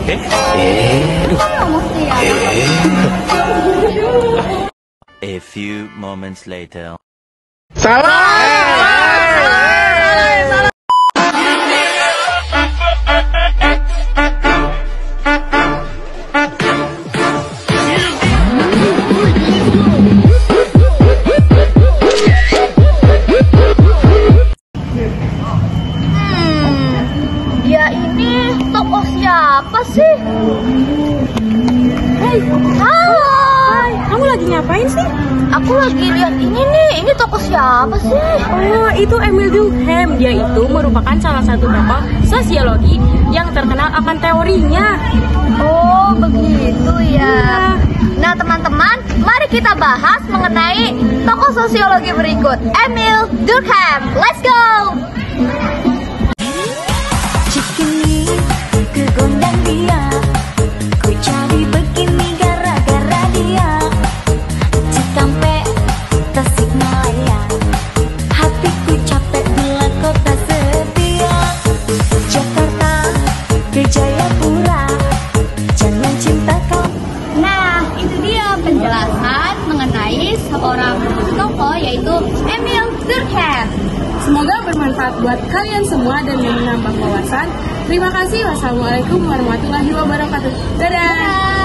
A few moments later. Dia ini tokoh siapa sih? Hei, halo. Hai, kamu lagi ngapain sih? Aku lagi lihat ini tokoh siapa sih? Oh, itu Emile Durkheim. Dia itu merupakan salah satu tokoh sosiologi yang terkenal akan teorinya. Oh, begitu ya. Nah, teman-teman, mari kita bahas mengenai tokoh sosiologi berikut, Emile Durkheim. Let's go! Nah, itu dia penjelasan mengenai seorang tokoh yaitu Emile Durkheim. Semoga bermanfaat buat kalian semua dan menambah wawasan. Terima kasih. Wassalamualaikum warahmatullahi wabarakatuh. Dadah!